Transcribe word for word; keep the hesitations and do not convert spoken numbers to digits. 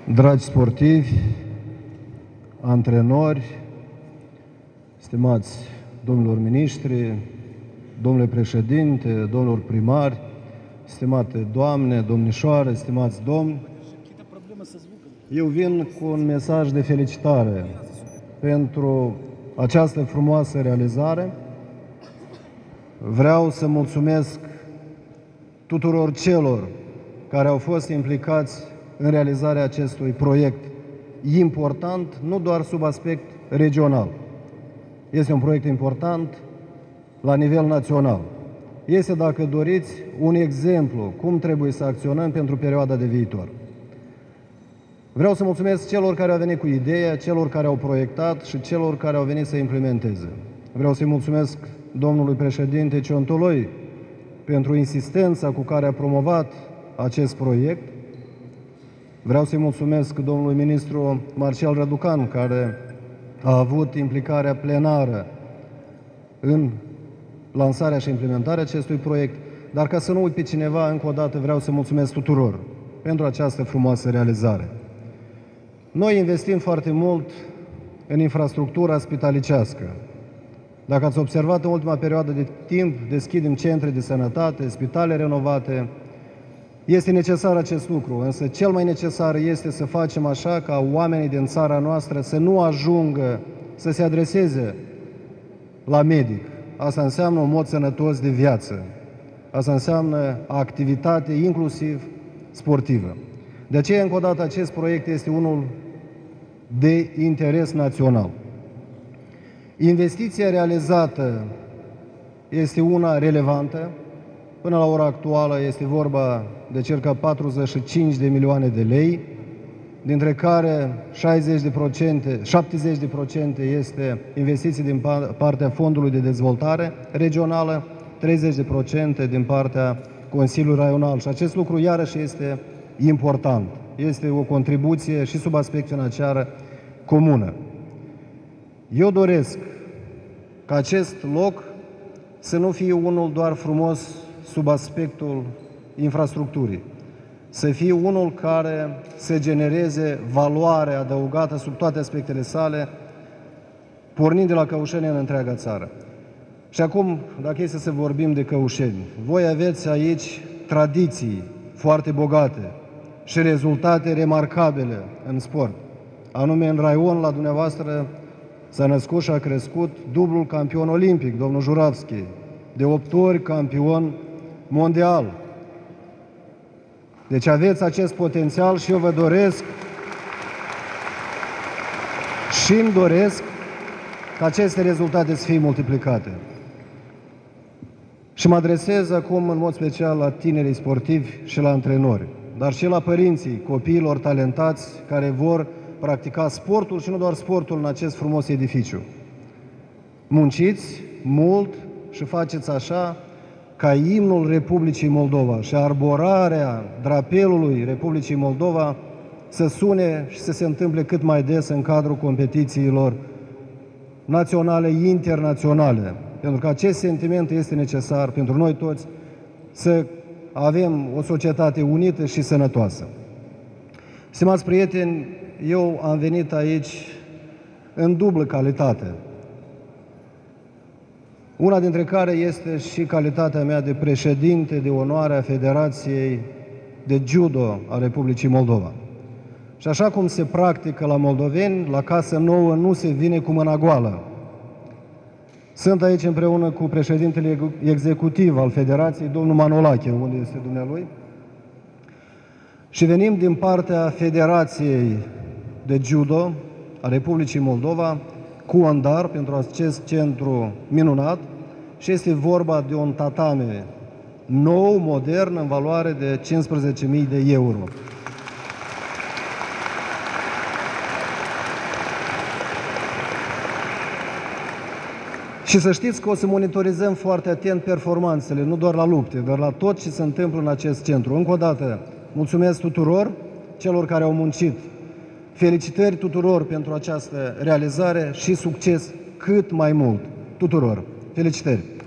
Dragi sportivi, antrenori, stimați domnilor miniștri, domnule președinte, domnilor primari, stimate doamne, domnișoare, stimați domni, eu vin cu un mesaj de felicitare pentru această frumoasă realizare. Vreau să mulțumesc tuturor celor care au fost implicați în realizarea acestui proiect important, nu doar sub aspect regional. Este un proiect important la nivel național. Este, dacă doriți, un exemplu cum trebuie să acționăm pentru perioada de viitor. Vreau să mulțumesc celor care au venit cu ideea, celor care au proiectat și celor care au venit să implementeze. Vreau să-i mulțumesc domnului președinte Ciontoloi pentru insistența cu care a promovat acest proiect. Vreau să-i mulțumesc domnului ministru Marcel Răducan, care a avut implicarea plenară în lansarea și implementarea acestui proiect, dar ca să nu uit pe cineva, încă o dată vreau să mulțumesc tuturor pentru această frumoasă realizare. Noi investim foarte mult în infrastructura spitalicească. Dacă ați observat, în ultima perioadă de timp deschidem centre de sănătate, spitale renovate. Este necesar acest lucru, însă cel mai necesar este să facem așa ca oamenii din țara noastră să nu ajungă să se adreseze la medic. Asta înseamnă un mod sănătos de viață. Asta înseamnă activitate inclusiv sportivă. De aceea, încă o dată, acest proiect este unul de interes național. Investiția realizată este una relevantă. Până la ora actuală este vorba de circa patruzeci și cinci de milioane de lei, dintre care șaizeci de procente, șaptezeci de procente este investiții din partea Fondului de Dezvoltare Regională, treizeci de procente din partea Consiliului Raional. Și acest lucru iarăși este important. Este o contribuție și sub aspect financiar comună. Eu doresc ca acest loc să nu fie unul doar frumos sub aspectul infrastructurii, să fie unul care să genereze valoare adăugată sub toate aspectele sale, pornind de la Căușeni în întreaga țară. Și acum, dacă este să vorbim de Căușeni, voi aveți aici tradiții foarte bogate și rezultate remarcabile în sport. Anume, în raion, la dumneavoastră, s-a născut și a crescut dublul campion olimpic, domnul Juravski, de opt ori campion mondial. Deci aveți acest potențial și eu vă doresc și îmi doresc ca aceste rezultate să fie multiplicate. Și mă adresez acum în mod special la tinerii sportivi și la antrenori, dar și la părinții copiilor talentați care vor practica sportul și nu doar sportul în acest frumos edificiu. Munciți mult și faceți așa ca imnul Republicii Moldova și arborarea drapelului Republicii Moldova să sune și să se întâmple cât mai des în cadrul competițiilor naționale, internaționale. Pentru că acest sentiment este necesar pentru noi toți să avem o societate unită și sănătoasă. Stimați prieteni, eu am venit aici în dublă calitate. Una dintre care este și calitatea mea de președinte de onoare a Federației de Judo a Republicii Moldova. Și așa cum se practică la moldoveni, la Casă Nouă nu se vine cu mâna goală. Sunt aici împreună cu președintele executiv al Federației, domnul Manolache, unde este dumnealui, și venim din partea Federației de Judo a Republicii Moldova cu un dar pentru acest centru minunat și este vorba de un tatame nou, modern, în valoare de cincisprezece mii de euro. Și să știți că o să monitorizăm foarte atent performanțele, nu doar la lupte, dar la tot ce se întâmplă în acest centru. Încă o dată, mulțumesc tuturor celor care au muncit. Felicitări tuturor pentru această realizare și succes cât mai mult tuturor. Felicitări!